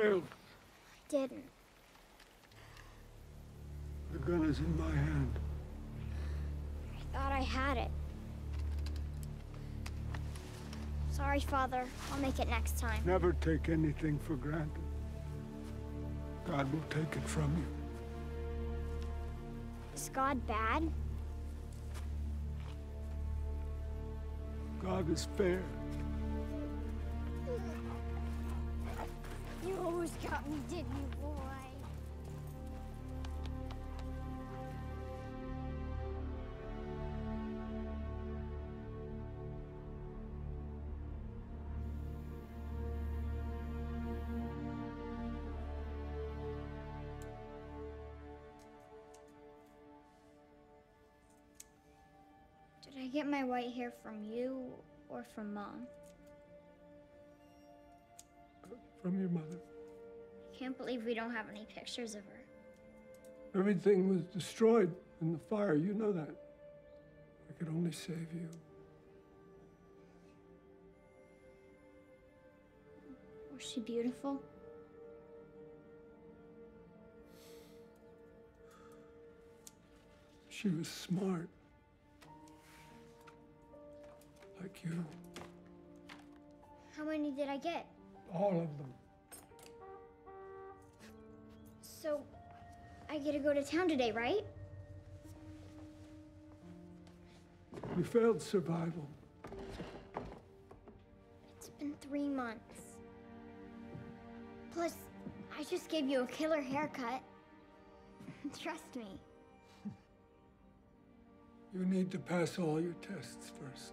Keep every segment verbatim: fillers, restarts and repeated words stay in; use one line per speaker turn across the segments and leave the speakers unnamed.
failed.
I didn't.
The gun is in my hand.
I thought I had it. Sorry, Father. I'll make it next time.
Never take anything for granted. God will take it from you.
Is God bad?
God is fair.
You always got me, didn't you, boy? Did I get my white hair from you or from Mom?
From your mother.
I can't believe we don't have any pictures of her.
Everything was destroyed in the fire. You know that. I could only save you.
Was she beautiful?
She was smart. Like you.
How many did I get?
All of them.
So, I get to go to town today, right?
You failed survival.
It's been three months. Plus, I just gave you a killer haircut. Trust me.
You need to pass all your tests first.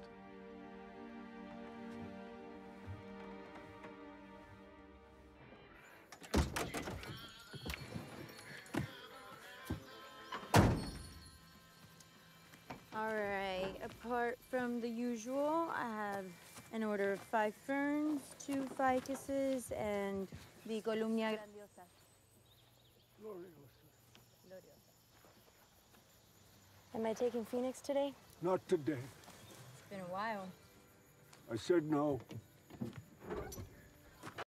All right, apart from the usual, I have an order of five ferns, two ficuses, and the Columnia grandiosa.
Gloriosa.
Gloriosa. Am I taking Phoenix today?
Not today.
It's been a while.
I said no.